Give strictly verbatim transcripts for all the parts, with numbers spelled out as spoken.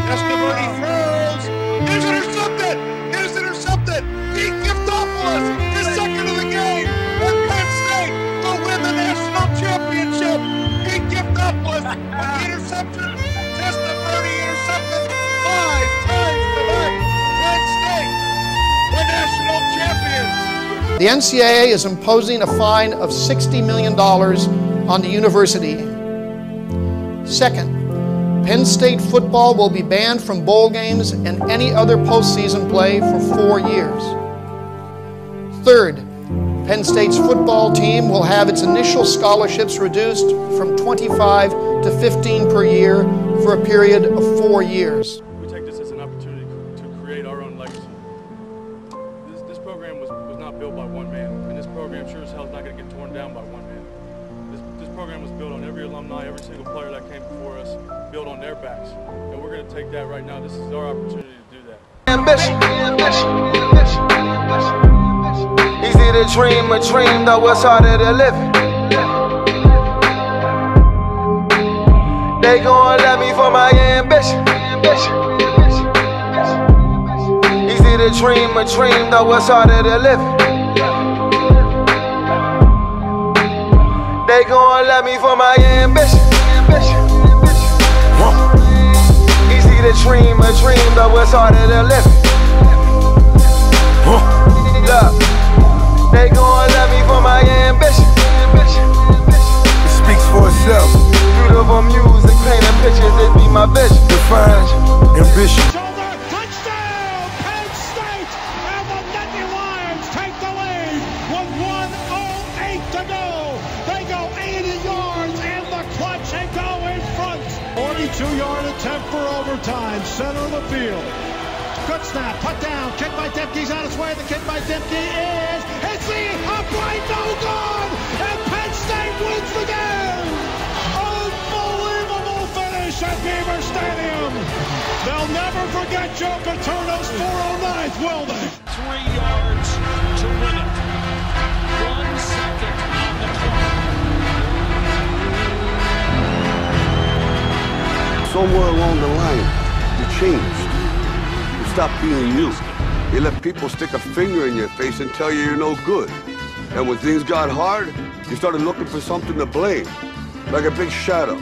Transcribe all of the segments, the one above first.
Testaverde throws. Is intercepted. Is intercepted. Pete Giftopoulos is second of the game. And Penn State will win the national championship. Pete Giftopoulos with the interception. Testaverde intercepted five times tonight. Penn State, the national champions. The N C double A is imposing a fine of sixty million dollars on the university. Second, Penn State football will be banned from bowl games and any other postseason play for four years. Third, Penn State's football team will have its initial scholarships reduced from twenty-five to fifteen per year for a period of four years. We take this as an opportunity to create our own legacy. This, this program was, was not built by one man, and this program sure as hell is not going to get torn down by one man. This, this program was built on every alumni, every single player that came before us, built on their backs. And we're going to take that right now. This is our opportunity to do that. Ambition, ambition, ambition, ambition. Easy to dream a dream, though it's harder to live it. They gon' love me for my ambition, ambition, ambition. Easy to dream a dream, though it's harder to live it. They gon' love me for my ambition, ambition, ambition. Easy to dream a dream, though it's harder to live it. Look, they gon' love me for my ambition, ambition, ambition. It speaks for itself. Beautiful music, painting pictures, it be my vision. Define ambition. Touchdown, Penn State, and the Nittany Lions take the lead with one oh eight to go. They go eighty yards in the clutch and go in front. forty-two yard attempt for overtime, center of the field. Good snap, put down, kick by Dempke's on its way. The kick by Dempke is, it's the upright, no good, and Penn State wins the game. Unbelievable finish at Beaver Stadium. They'll never forget Joe Paterno's four oh ninth, will they? Three yards to win it. One second on the clock. Somewhere along the line, you changed. You stopped being you. You let people stick a finger in your face and tell you you're no good. And when things got hard, you started looking for something to blame, like a big shadow.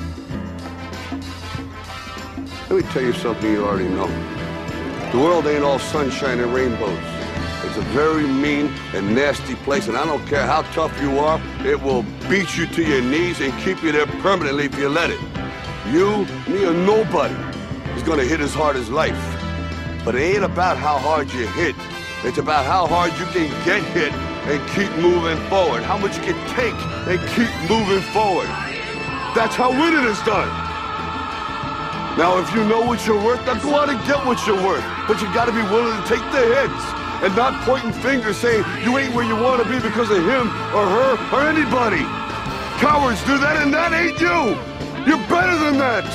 Let me tell you something you already know. The world ain't all sunshine and rainbows. It's a very mean and nasty place, and I don't care how tough you are, it will beat you to your knees and keep you there permanently if you let it. You, me, or nobody is gonna hit as hard as life. But it ain't about how hard you hit. It's about how hard you can get hit and keep moving forward. How much you can take and keep moving forward. That's how winning is done. Now, if you know what you're worth, now go out and get what you're worth. But you gotta be willing to take the hits and not pointing fingers saying you ain't where you want to be because of him or her or anybody. Cowards do that, and that ain't you. You're better than that.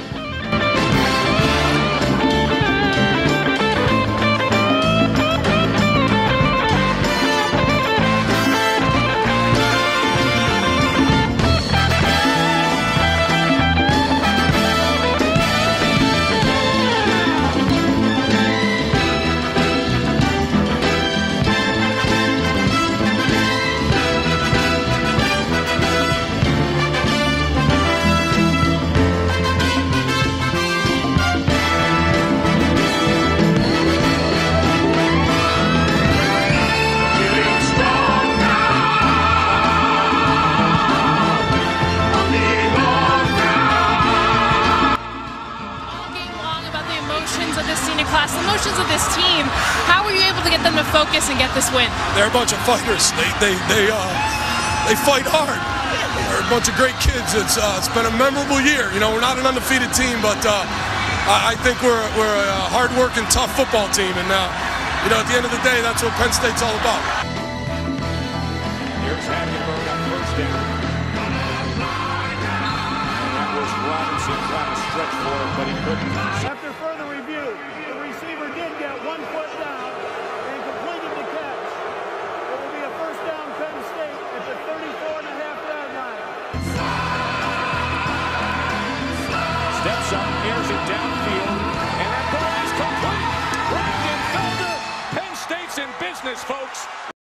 Class, the emotions of this team. How were you able to get them to focus and get this win? They're a bunch of fighters. They they they uh they fight hard. They're a bunch of great kids. It's uh, it's been a memorable year. You know, we're not an undefeated team, but uh, I, I think we're we're a hard-working, tough football team, and uh, you know, at the end of the day, that's what Penn State's all about. Here's Hagenberg on first down. That was Robinson trying to stretch for it, but he couldn't. After further review, the receiver did get one foot down and completed the catch. It will be a first down Penn State at the thirty-four and a half yard line. Steps up, airs it downfield, and business, folks.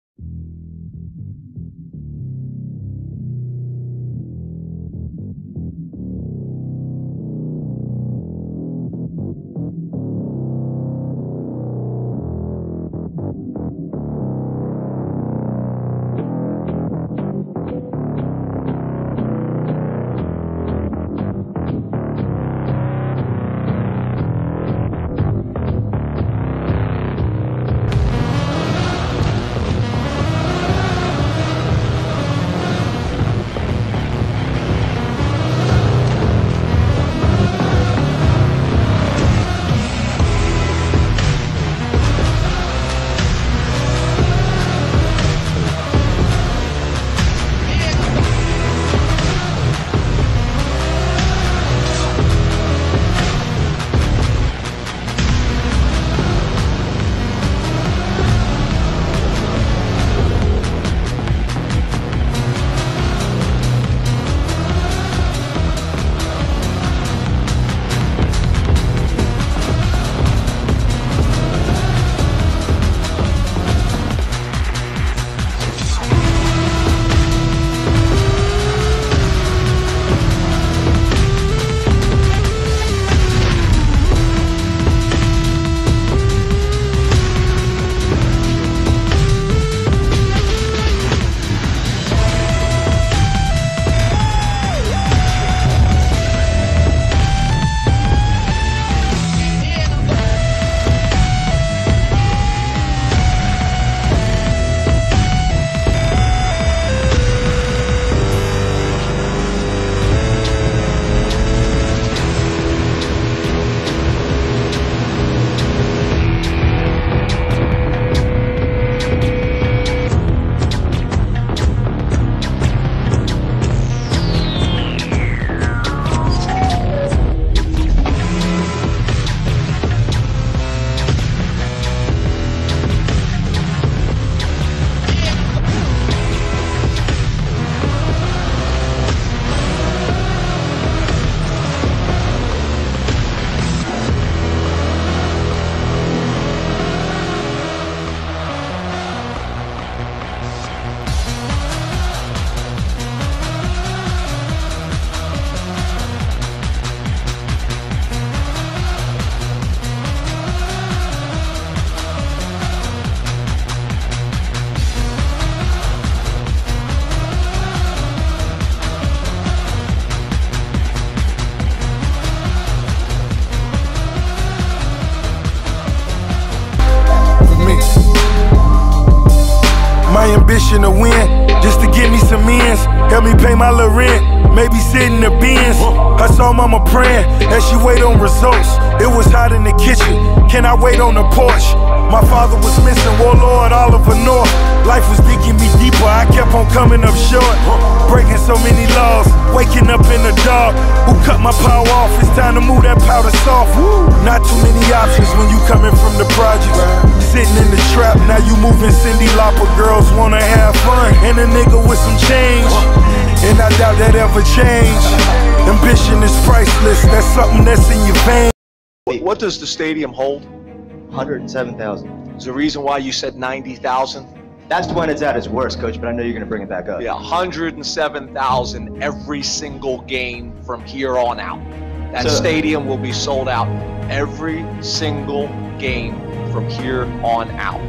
ambition to win, just to give me some ends, help me pay my little rent, maybe sit in the bins. I saw mama praying as she wait on results. It was hot in the kitchen, can I wait on the porch? My father was missing, Warlord Oliver North. Life was digging me deeper, I kept on coming up short. Breaking so many laws, waking up in the dark. Who cut my power off? It's time to move that powder soft. Not too many options when you coming from the projects. Sitting in the trap, now you moving Cindy Lauper. Girls wanna have fun, and a nigga with some change. And I doubt that ever change. Ambition is priceless, that's something that's in your veins. What does the stadium hold? one hundred seven thousand. Is the reason why you said ninety thousand? That's when it's at its worst, Coach, but I know you're going to bring it back up. Yeah, one hundred seven thousand every single game from here on out. That so, stadium will be sold out every single game from here on out.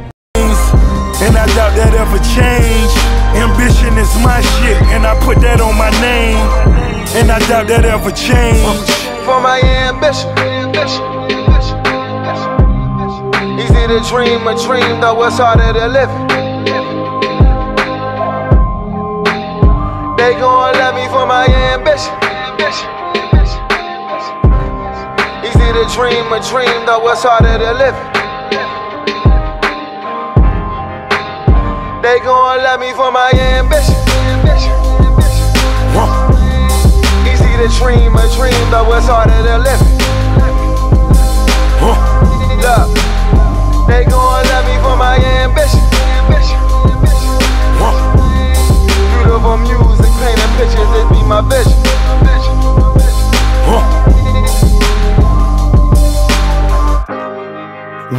And I doubt that ever change. Ambition is my shit, and I put that on my name. And I doubt that ever change. For my ambition, ambition. Easy to dream a dream, though it's harder to live it. They gon' love me for my ambition. Easy to dream a dream, though it's harder to live it. They gon' love me for my ambition. Easy to dream a dream, though it's harder to live it. Look. They gon' love me for my ambition. Beautiful music, painting pictures, this be my vision.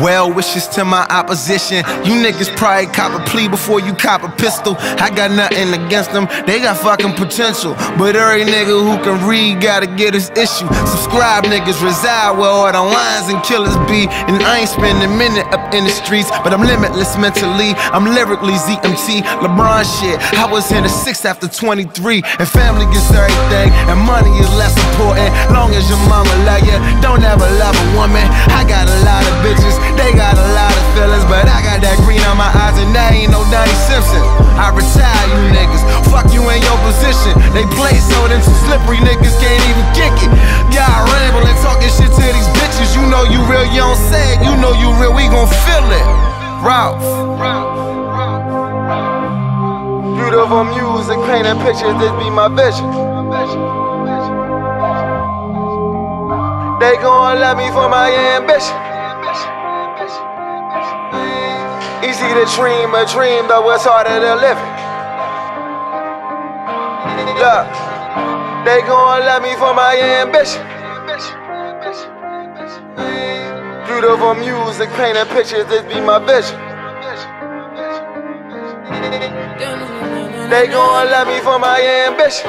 Well wishes to my opposition. You niggas probably cop a plea before you cop a pistol. I got nothing against them, they got fucking potential. But every nigga who can read gotta get his issue. Subscribe niggas reside where all the lines and killers be. And I ain't spending a minute up in the streets, but I'm limitless mentally. I'm lyrically Z M T, LeBron shit. I was in the six after twenty-three. And family gets everything, and money is less important. Long as your mama love you, don't ever love a woman. I got a lot of bitches, they got a lot of feelings, but I got that green on my eyes and that ain't no Donnie Simpson. I retire you niggas, fuck you in your position. They play so them some slippery niggas can't even kick it. Y'all rambling, talking shit to these bitches. You know you real, you don't say it, you know you real, we gon' feel it. Ralph. Beautiful music, painting pictures, this be my vision. They gon' love me for my ambition. Easy to dream a dream, though it's harder to live it. Look, they gon' love me for my ambition. Beautiful music, painting pictures, this be my vision. They gon' love me for my ambition.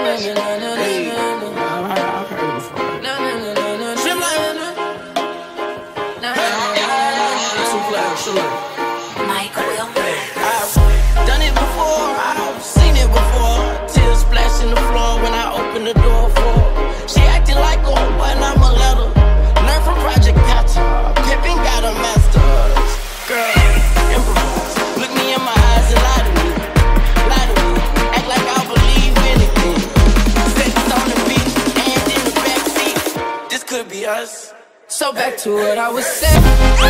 I've done it before, I've seen it before. Tears splashing the floor when I open the door for her. She acting like a boy and I'm a letter. Learn from Project Patcher, Pippin got a master's. Girl, improvise, look me in my eyes and lie to me. Lie to me, act like I believe anything. Sex on the beach and in the backseat. This could be us. So back to what I was saying.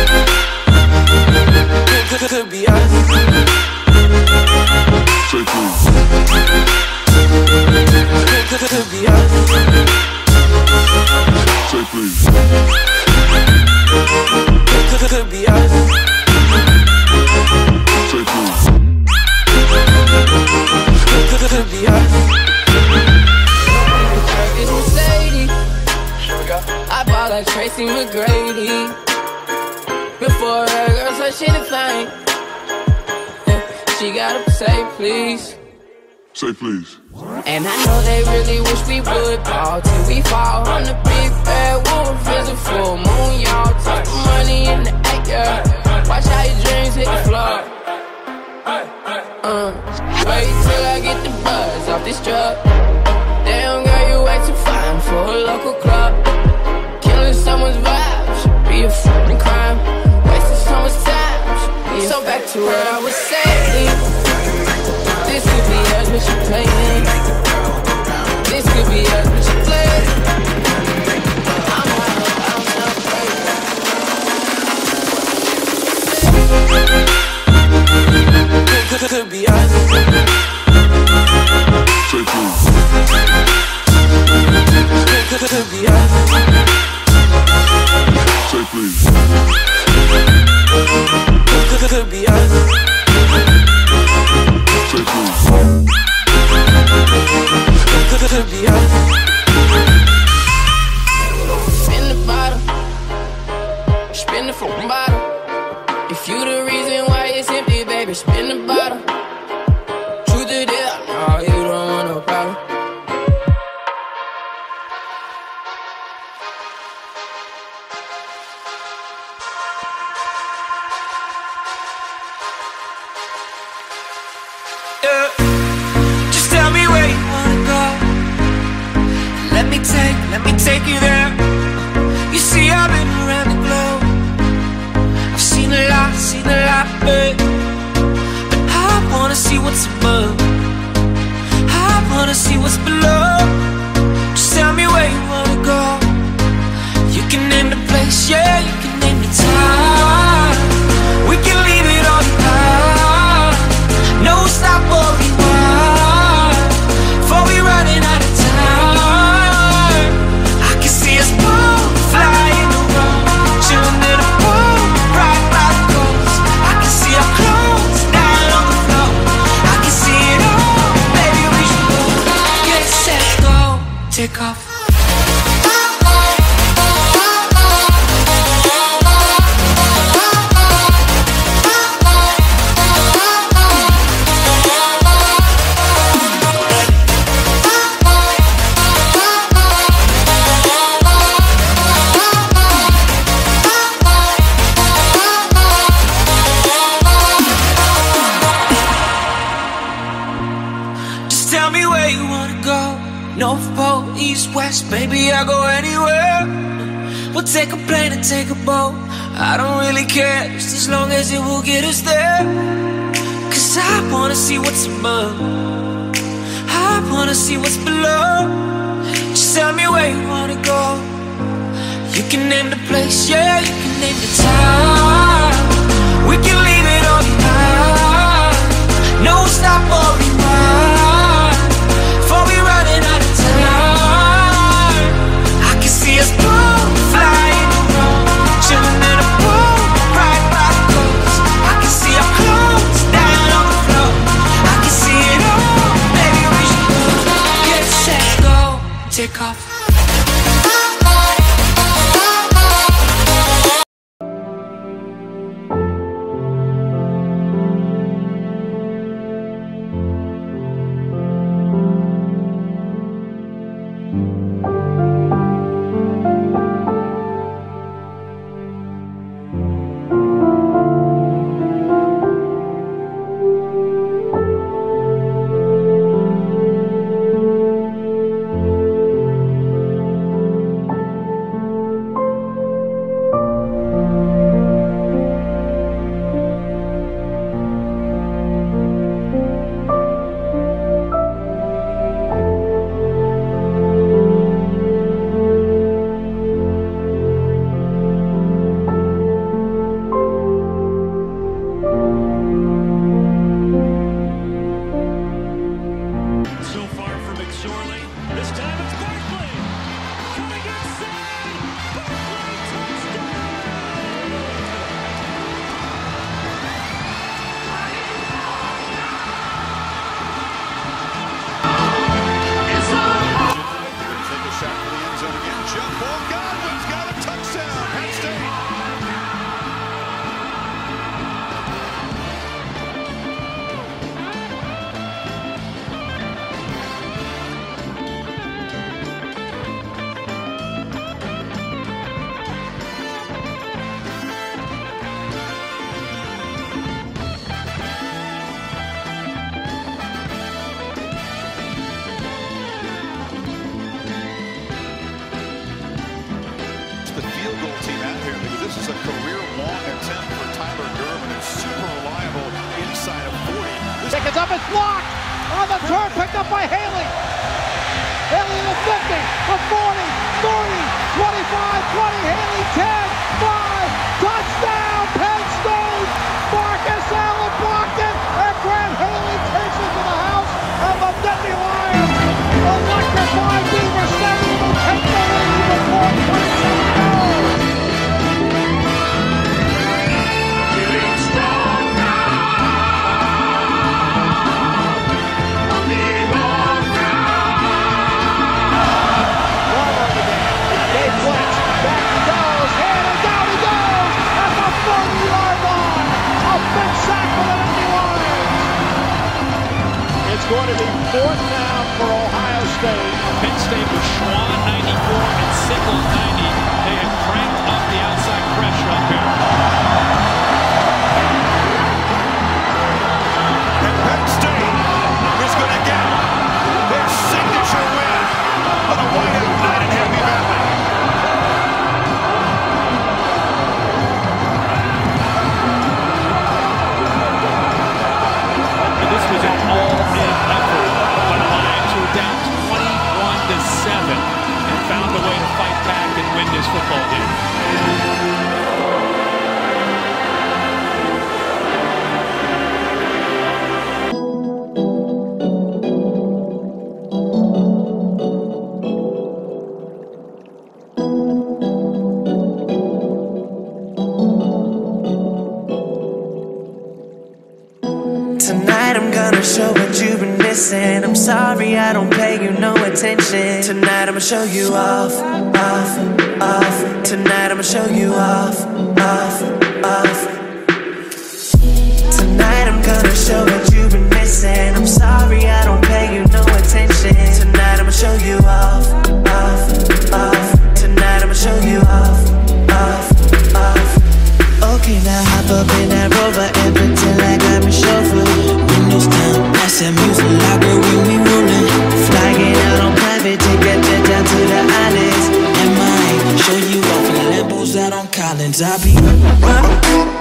Could, could, could be us. Say please. Could, could, could be us. Say please. Could, could, could be us. Say please. Could, could, could be us. It's Mercedes. I bought like Tracy McGrady. Before her girl said she the thing, yeah, she gotta say please. Say please. And I know they really wish we would ball till we fall on the big bad wolf. There's a full moon, y'all. Talk money in the act, yeah. Watch how your dreams hit the floor. Uh, wait till I get the buzz off this drug. Damn girl, you way too fine for a local club. Killing someone's vibe should be a fucking crime. Wasting so much time. Yeah. So back to what I was saying. This could be us, but you playing. This could be us, but you playing. I'm wild, I'm not crazy. Could, could, could be us. Say please. Could, could, could be us. Say please. Could, could be us. Say please. Could, could be us. Spin the bottle, spin the fucking bottle. If you the reason why it's empty, baby, spin the bottle. Truth it is, no, you don't want no problem. Just tell me where you wanna go. Let me take, let me take you there. You see, I've been around the globe. I've seen a lot, seen a lot, babe. But I wanna see what's above. I wanna see what's below. Just tell me where you wanna go. You can name the place, yeah, you can name the time. We can leave it all behind. No stop or rewind. Before we running out of time. I can see us both flying around, chilling in a pool, right by the coast. I can see our clothes down on the floor. I can see it all, baby, we should go get set. take a plane and take a boat. I don't really care, just as long as it will get us there. Cause I wanna see what's above, I wanna see what's below. Just tell me where you wanna go. You can name the place, yeah, you can name the time. We can leave it all behind. No stop or rewind, before we running out of time. I can see us both flying around, chilling in a pool right by the coast. I can see our clothes down on the floor. I can see it all, baby, we should go. Get set, go, take off. It's up, it's blocked on the turn, picked up by Haley. Haley in the fifty, the forty, thirty, twenty-five, twenty, Haley ten, five, touchdown, Penn State. Marcus Allen blocked it, and Grant Haley takes it to the house, and the Demi Lions electrify Beaver Stadium and take the lead with four twenty-seven to go. It's going to be fourth down for Ohio State. Penn State with Schwann ninety-four and Sickles ninety. They have cranked up the outside pressure up here. And Penn State is going to get their signature win on a whiteout night in Happy Valley. This was an all-in effort, but the Lions were down twenty-one to seven and found a way to fight back and win this football game. Tonight I'm gonna show what you've been missing. I'm sorry I don't pay you no attention. Tonight I'ma show you off, off, off. Tonight I'ma show you off, off, off. Tonight I'm gonna show what you've been missing. I'm sorry I don't pay you no attention. Tonight I'ma show you off, off, off. Tonight I'ma show you off, off, off. Okay, now hop up in that Rover and pretend like I'm a chauffeur. Windows down, that's that music locker when we rollin'. Flying out on private, take that jet down to the islands. And might show you off in a Lambo Lambos out on Collins. I be uh,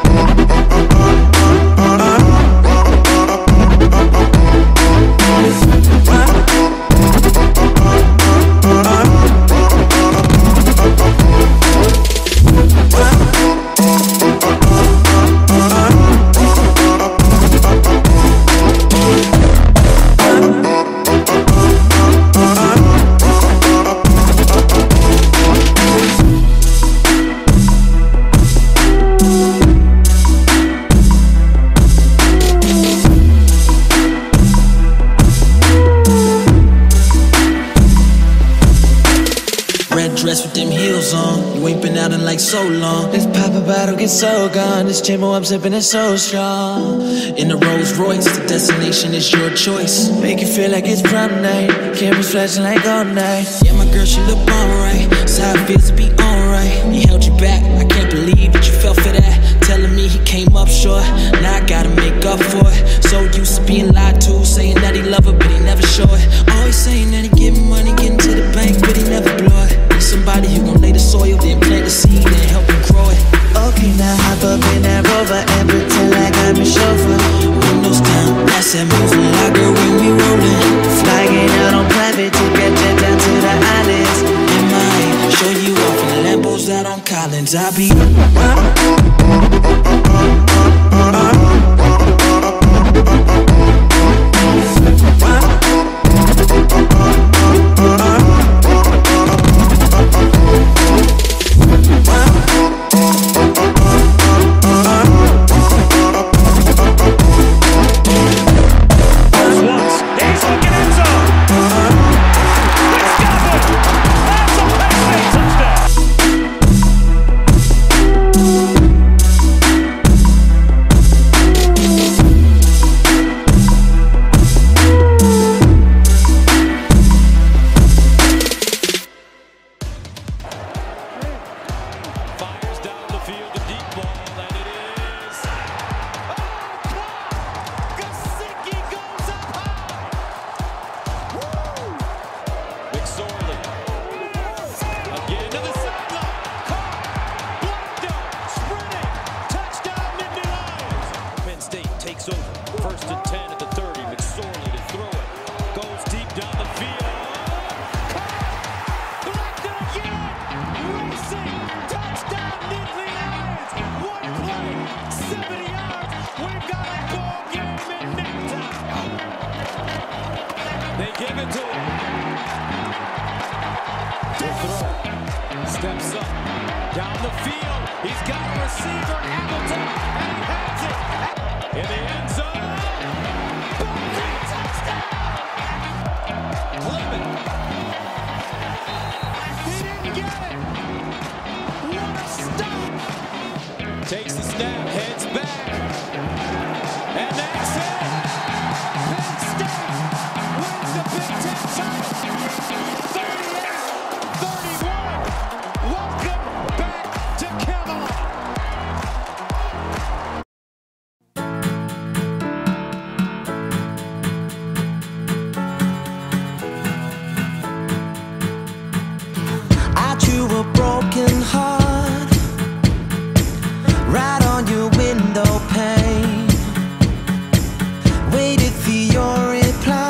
with them heels on. You ain't been out in like so long. This pop a bottle get so gone. This Jimbo I'm sipping is so strong. In the Rolls Royce, the destination is your choice. Make you feel like it's prom night. Cameras flashing like all night. Yeah, my girl, she look alright. That's how it feels to be alright. He held you back, I can't believe that you fell for that. Telling me he came up short. Now I gotta make up for it. So used to being lied to, saying that he love her, but he never show it. Always saying that he getting money, getting to the bank, but he never blow it. Somebody who gon' lay the soil, then plant the seed and help him grow it. Okay, now hop up in that Rover and pretend like I'm your chauffeur. Windows down, that's that moving like girl when we rollin'. Flying out on private to get jet down to the islands. In my show you off in the Lambos out on Collins. I be steps up, down the field, he's got a receiver, Hamilton, and he has it, in the end zone, Balboa, touchdown, Clement, he didn't get it, what a stop, takes the snap, heads back, and that's it, Penn State wins the Big Ten title, thirty-eight thirty-one. Welcome back to Camelot. I drew a broken heart right on your window pane. Waited for your reply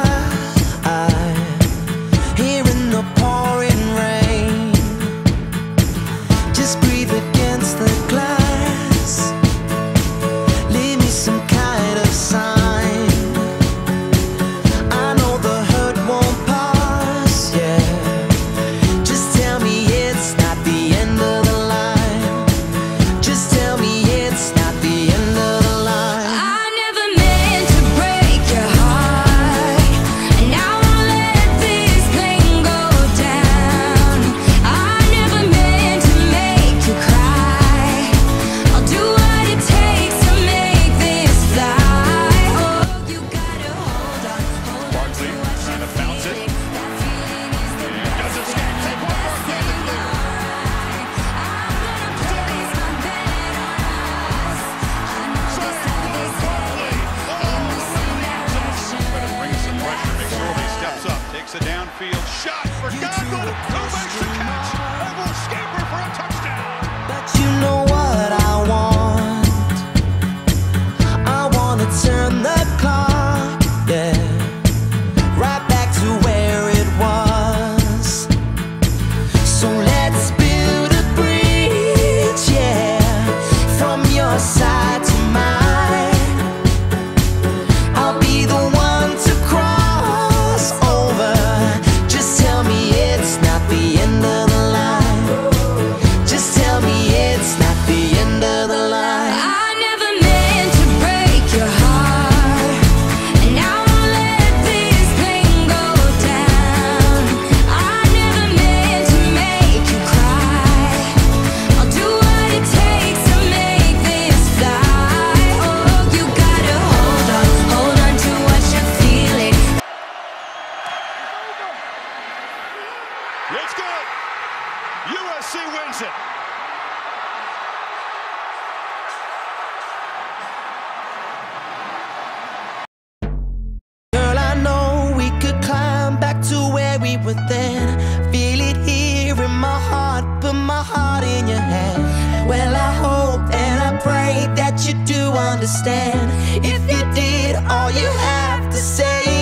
here in the pouring rain. Just breathe against the glass. Leave me some kind of sign. I know the hurt won't pass, yeah. Just tell me it's not the end of the line. Just tell me it's not the end of the line. I never meant to break your heart, and now I'll let this thing go down. I never meant to make you cry. I'll do what it takes to make this fly. Oh, you gotta hold on, hold on to Barkley what trying to you're bounce it. feeling. That feeling is the Does best escape. thing Take one, I've Barkley in the clear. I'm gonna place my bet on us. I know just how they say in the same direction. Brings some pressure. McSorley steps up, takes a downfield shot for Godwin, who makes the catch, and will escape her for a touchdown. But you you know what I want. I wanna turn the clock, yeah, right back to where it was. So let's build a bridge, yeah, from your side to mine. I'll be the one to cross over. Just tell me it's not the end of the line. Just tell me it's not the end of the line. I never meant to break your heart, and now I'll let this pain go down. I never meant to make you cry. I'll do what it takes to make this fly. Oh, you gotta hold on, hold on to what you're feeling. It's good. U S C wins it. Girl, I know we could climb back to where we were then. Feel it here in my heart, put my heart in your hand. Well, I hope and I pray that you do understand. If you did, all you have to say